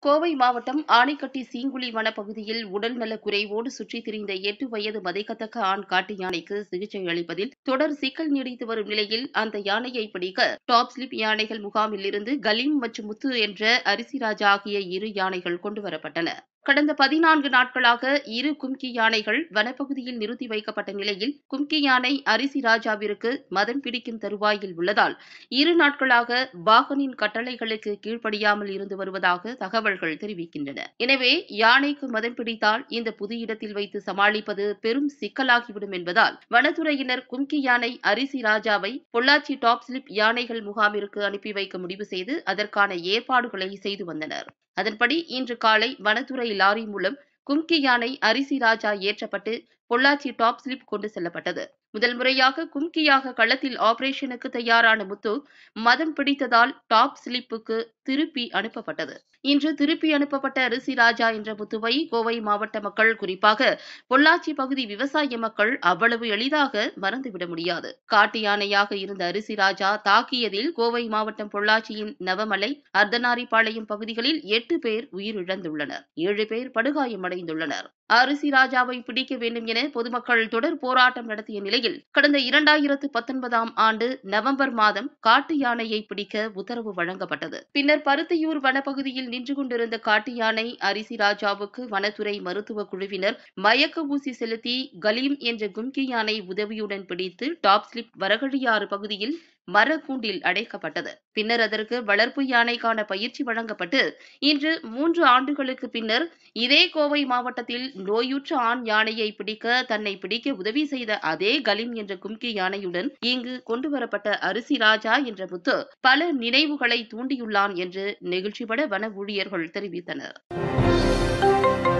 கோவை மாவட்டம் ஆனைக்கட்டி சீங்குழி வனப்பகுதியில் உடல்நலக் குறைவோடு சுற்றித் திரிந்த 8 வயது மதிக்கத்தக்க ஆண் காட்டு யானைக்கு சிகிச்சை அளிப்பதில் தொடர் சிக்கல் நீடித்து வரும் நிலையில் அந்த யானையை பிடிக்க டாப்ஸ்லிப் யானைகள் முகாமில் இருந்து கலீம் மற்றும் முத்து என்ற அரிசி ராஜா ஆகிய 2 யானைகள் கொண்டுவரப்பட்டன. கடந்த 14 நாட்களாக 2 கும்கி யானைகள் வனப்பகுதியில் நிறுத்தி வைக்கப்பட்ட நிலையில் கும்கி யானை அரிசி ராஜாவிற்கு மதம் பிடிக்கும் தருவாயில் உள்ளதால் 2 நாட்களாக பாகனின் கட்டளைகளுக்கு கீழ்ப்படியாமல் இருந்து வருவதாக தகவல்கள் தெரிவிக்கின்றன. எனவே யானைக்கு மதம் பிடித்தால் இந்த புது இடத்தில் வைத்து சமாளிப்பது பெரும் சிக்கலாகிவிடும் என்பதால் வனத்துறையினர் கும்கி யானை அரிசி ராஜாவை பொள்ளாச்சி டாப்ஸ்லிப் யானைகள் முகாமிற்கு அனுப்பி வைக்க முடிவு செய்து அதற்கான ஏற்பாடுகளை செய்து வந்தனர். அதன்படி இன்று காலை வனத்துறை லாரி மூலம் கும்கி யானை அரிசி ராஜா ஏற்றப்பட்டு பொள்ளாச்சி டாப்ஸ்லிப் கொண்டு செல்லப்பட்டது. முதல் முறையாக கும்கியாக களத்தில் ஆபரேஷனுக்கு தயாரான முத்து மதம் பிடித்ததால் டாப்ஸ்லிப்புக்கு திருப்பி அனுப்பப்பட்டது. இன்று திருப்பி அனுப்பப்பட்ட அரிசி ராஜா என்ற முத்துவை கோவை மாவட்ட மக்கள், குறிப்பாக பொள்ளாச்சி பகுதி விவசாய மக்கள் அவ்வளவு எளிதாக மறந்துவிட முடியாது. காட்டு யானையாக இருந்த அரிசி ராஜா தாக்கியதில் கோவை மாவட்டம் பொள்ளாச்சியின் நவமலை, அர்த்தநாரிபாளையம் பகுதிகளில் 8 பேர் உயிரிழந்துள்ளனர். 7 பேர் படுகாயமடைந்துள்ளனர். அரிசி ராஜாவை பிடிக்க வேண்டும் என பொதுமக்கள் தொடர் போராட்டம் நடத்திய நிலையில் கடந்த 2019ஆம் ஆண்டு நவம்பர் மாதம் காட்டு யானையை பிடிக்க உத்தரவு வழங்கப்பட்டது. பின்னர் பருத்தியூர் வனப்பகுதியில் நின்று கொண்டிருந்த காட்டு யானை அரிசி ராஜாவுக்கு வனத்துறை மருத்துவ குழுவினர் மயக்க ஊசி செலுத்தி கலீம் என்ற கும்கி யானை உதவியுடன் பிடித்து டாப்ஸ்லிப் வரகழியாறு பகுதியில் மரக்கூண்டில் அடைக்கப்பட்டது. பின்னர் அதற்கு வளர்ப்பு யானைக்கான பயிற்சி வழங்கப்பட்டு இன்று 3 ஆண்டுகளுக்கு பின்னர் இதே கோவை மாவட்டத்தில் நோயுற்ற ஆண் யானையை பிடிக்க தன்னை பிடிக்க உதவி செய்த அதே கலீம் என்ற கும்கி யானையுடன் இங்கு கொண்டுவரப்பட்ட அரிசி ராஜா என்ற முத்து பல நினைவுகளை தூண்டியுள்ளான் என்று நெகிழ்ச்சிபட வன ஊழியர்கள் தெரிவித்தனர்.